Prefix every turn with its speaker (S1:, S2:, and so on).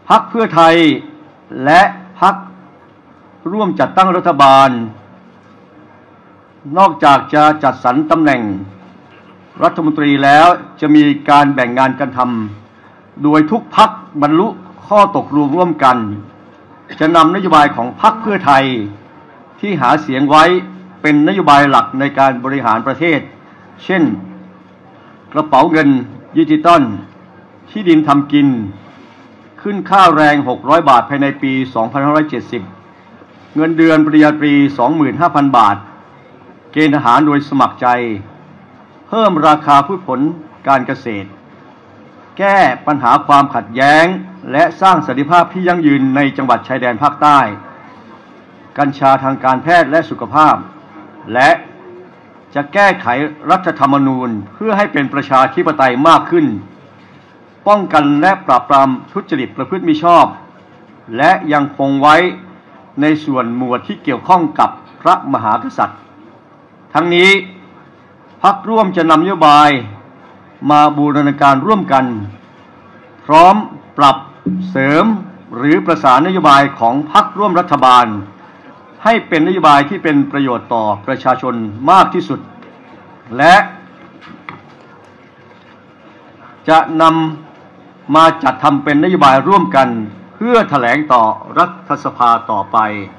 S1: พรรคเพื่อไทยและพรรคร่วมจัดตั้งรัฐบาลนอกจากจะจัดสรรตำแหน่งรัฐมนตรีแล้วจะมีการแบ่งงานกันทำโดยทุกพรรคบรรลุข้อตกลงร่วมกันจะนำนโยบายของพรรคเพื่อไทยที่หาเสียงไว้เป็นนโยบายหลักในการบริหารประเทศเช่นกระเป๋าเงินดิจิตอลที่ดินทำกินขึ้นค่าแรง600 บาทภายในปี 2570 เงินเดือนปริญญาตรี 25,000 บาทเกณฑ์ทหารโดยสมัครใจเพิ่มราคาพืชผลการเกษตรแก้ปัญหาความขัดแย้งและสร้างสันติภาพที่ยั่งยืนในจังหวัดชายแดนภาคใต้กัญชาทางการแพทย์และสุขภาพและจะแก้ไขรัฐธรรมนูญเพื่อให้เป็นประชาธิปไตยมากขึ้นป้องกันและปราบปรามทุจริตประพฤติมิชอบและยังคงไว้ในส่วนหมวดที่เกี่ยวข้องกับพระมหากษัตริย์ทั้งนี้พรรคร่วมจะนำนโยบายมาบูรณาการร่วมกันพร้อมปรับเสริมหรือประสานนโยบายของพรรคร่วมรัฐบาลให้เป็นนโยบายที่เป็นประโยชน์ต่อประชาชนมากที่สุดและจะนำมาจัดทำเป็นนโยบายร่วมกันเพื่อแถลงต่อรัฐสภาต่อไป